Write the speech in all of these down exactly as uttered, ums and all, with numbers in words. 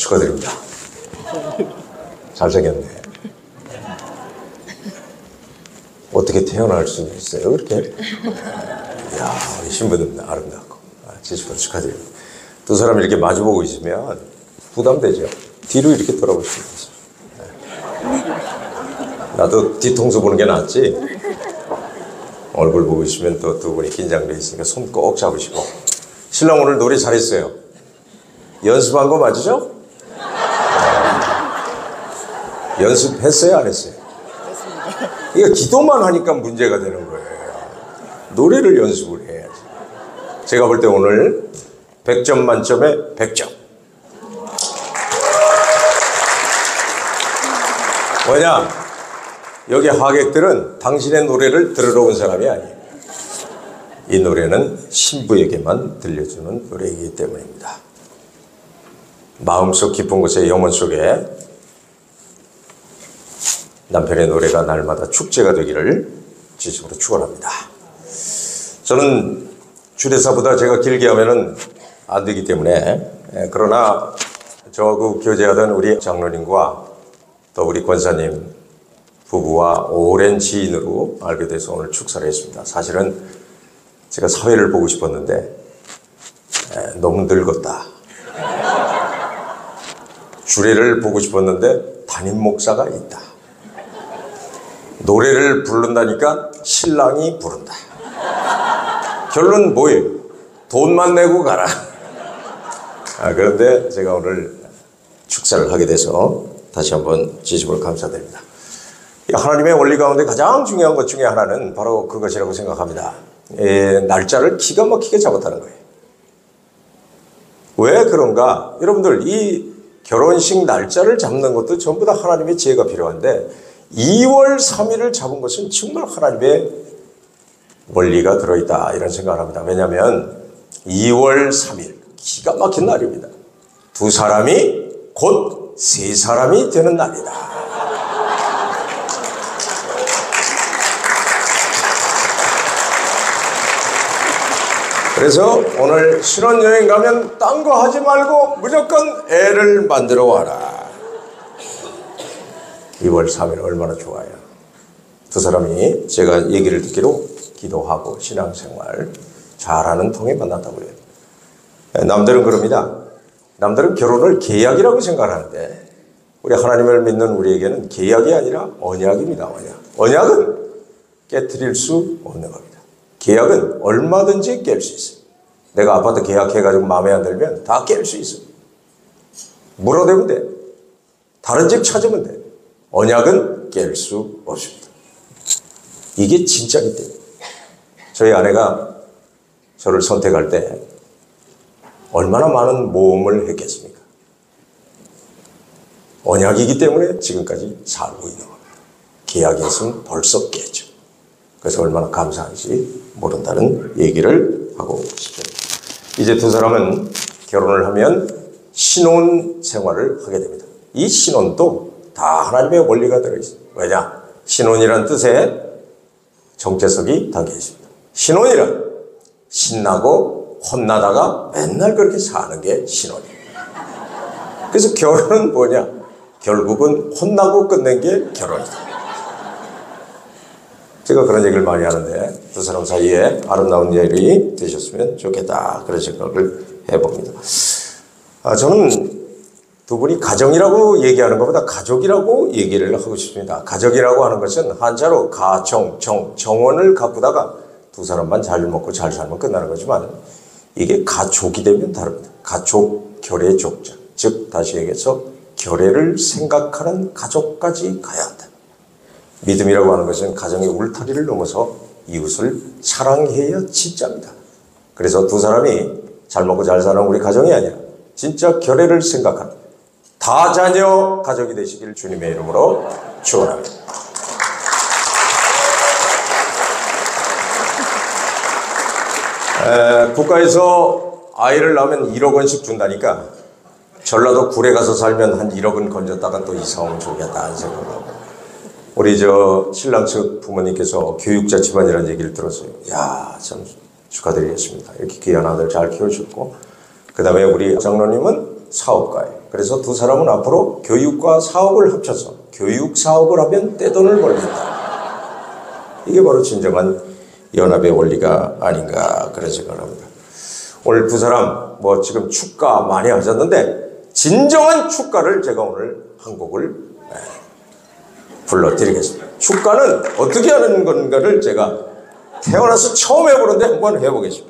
축하드립니다. 잘생겼네. 어떻게 태어날 수 있어요, 그렇게? 이야, 우리 신부님 아름답고. 아, 지수분 축하드립니다. 두 사람이 이렇게 마주보고 있으면 부담되죠. 뒤로 이렇게 돌아보시면 되죠. 나도 뒤통수 보는 게 낫지. 얼굴 보고 있으면 또 두 분이 긴장돼 있으니까 손 꼭 잡으시고. 신랑 오늘 노래 잘했어요. 연습한 거 맞으죠? 연습했어요, 안 했어요? 이거 기도만 하니까 문제가 되는 거예요. 노래를 연습을 해야지. 제가 볼 때 오늘 백 점 만점에 백 점. 뭐냐? 여기 하객들은 당신의 노래를 들으러 온 사람이 아니에요. 이 노래는 신부에게만 들려주는 노래이기 때문입니다. 마음속 깊은 곳에 영혼 속에 남편의 노래가 날마다 축제가 되기를 진심으로 축원합니다. 저는 주례사보다 제가 길게 하면은 안 되기 때문에, 그러나 저 그 교제하던 우리 장로님과 또 우리 권사님 부부와 오랜 지인으로 알게 돼서 오늘 축사를 했습니다. 사실은 제가 사회를 보고 싶었는데 너무 늙었다. 주례를 보고 싶었는데 담임 목사가 있다. 노래를 부른다니까 신랑이 부른다. 결론 뭐예요? 돈만 내고 가라. 아, 그런데 제가 오늘 축사를 하게 돼서 다시 한번 진심으로 감사드립니다. 하나님의 원리 가운데 가장 중요한 것 중에 하나는 바로 그것이라고 생각합니다. 에, 날짜를 기가 막히게 잡았다는 거예요. 왜 그런가? 여러분들, 이 결혼식 날짜를 잡는 것도 전부 다 하나님의 지혜가 필요한데 이월 삼일을 잡은 것은 정말 하나님의 원리가 들어있다, 이런 생각을 합니다. 왜냐하면 이월 삼일 기가 막힌 날입니다. 두 사람이 곧 세 사람이 되는 날이다. 그래서 오늘 신혼여행 가면 딴 거 하지 말고 무조건 애를 만들어 와라. 이월 삼일 얼마나 좋아요. 두 사람이 제가 얘기를 듣기로 기도하고 신앙생활 잘하는 통에 만났다고 해요. 남들은 그럽니다. 남들은 결혼을 계약이라고 생각하는데 우리 하나님을 믿는 우리에게는 계약이 아니라 언약입니다. 언약. 언약은 깨트릴 수 없는 겁니다. 계약은 얼마든지 깰 수 있어요. 내가 아파트 계약해가지고 마음에 안 들면 다 깰 수 있어요. 물어대면 돼. 다른 집 찾으면 돼. 언약은 깰 수 없습니다. 이게 진짜기 때문에. 저희 아내가 저를 선택할 때 얼마나 많은 모험을 했겠습니까? 언약이기 때문에 지금까지 살고 있는 겁니다. 계약이 있으면 벌써 깼죠. 그래서 얼마나 감사한지 모른다는 얘기를 하고 싶습니다. 이제 두 사람은 결혼을 하면 신혼 생활을 하게 됩니다. 이 신혼도 다 하나님의 원리가 들어있어요. 왜냐? 신혼이란 뜻에 정체성이 담겨 있습니다. 신혼이란 신나고 혼나다가 맨날 그렇게 사는 게 신혼이에요. 그래서 결혼은 뭐냐? 결국은 혼나고 끝낸 게 결혼이다. 제가 그런 얘기를 많이 하는데 두 사람 사이에 아름다운 일이 되셨으면 좋겠다, 그런 생각을 해봅니다. 아, 저는 두 분이 가정이라고 얘기하는 것보다 가족이라고 얘기를 하고 싶습니다. 가족이라고 하는 것은 한자로 가정, 정, 정원을 가꾸다가 두 사람만 잘 먹고 잘 살면 끝나는 거지만 이게 가족이 되면 다릅니다. 가족, 결의 족자. 즉 다시 얘기해서 결의를 생각하는 가족까지 가야 한다. 믿음이라고 하는 것은 가정의 울타리를 넘어서 이웃을 사랑해야 진짜입니다. 그래서 두 사람이 잘 먹고 잘 사는 우리 가정이 아니라 진짜 결의를 생각하는 다자녀 가족이 되시길 주님의 이름으로 축원합니다. 에, 국가에서 아이를 낳으면 일억 원씩 준다니까 전라도 굴에 가서 살면 한 일억 원 건졌다가 또 이사 오면 좋겠다 하는 생각을 하고, 우리 저 신랑 측 부모님께서 교육자 집안이라는 얘기를 들었어요. 야, 참 축하드리겠습니다. 이렇게 귀한 아들 잘 키우셨고, 그 다음에 우리 장로님은 사업가예요. 그래서 두 사람은 앞으로 교육과 사업을 합쳐서 교육 사업을 하면 떼돈을 벌겠다. 이게 바로 진정한 연합의 원리가 아닌가 그런 생각을 합니다. 오늘 두 사람 뭐 지금 축가 많이 하셨는데 진정한 축가를 제가 오늘 한 곡을 불러드리겠습니다. 축가는 어떻게 하는 건가를 제가 태어나서 처음 해보는데 한번 해보겠습니다.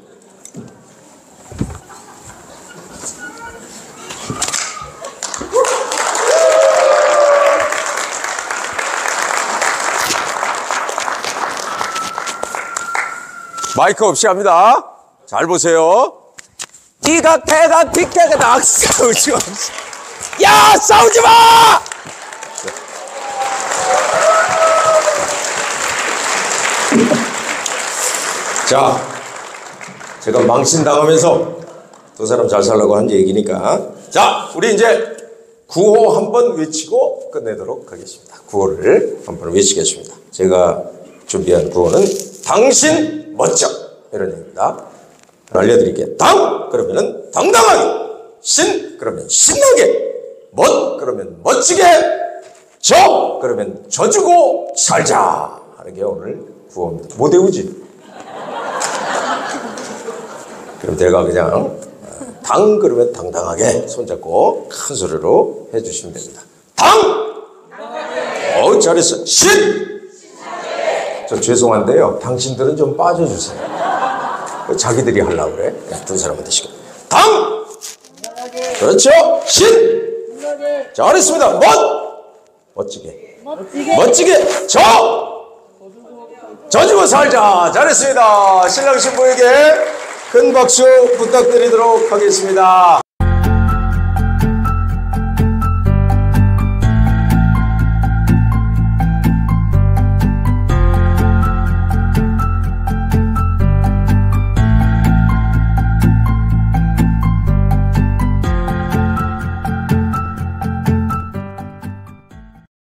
마이크 없이 합니다. 잘 보세요. 니가 대가 빅대가 나 싸우지 마. 야 싸우지 마. 자, 제가 망신당하면서 두 사람 잘 살라고 한 얘기니까 자, 우리 이제 구호 한번 외치고 끝내도록 하겠습니다. 구호를 한번 외치겠습니다. 제가 준비한 구호는 당신 멋져 이런 얘기입니다. 알려드릴게요. 당 그러면은 당당하게, 신 그러면 신나게, 멋 그러면 멋지게, 저 그러면 져주고 살자 하는 게 오늘 구호입니다. 못 외우지? 그럼 내가 그냥 당 그러면 당당하게 손잡고 큰 소리로 해주시면 됩니다. 당! 어우 잘했어. 신! 저 죄송한데요. 당신들은 좀 빠져주세요. 자기들이 하려고 그래. 두 사람한테 시켜. 당! 그렇죠. 신! 잘했습니다. 멋! 멋지게. 멋지게. 멋지게. 저! 져주고 살자. 잘했습니다. 신랑 신부에게 큰 박수 부탁드리도록 하겠습니다.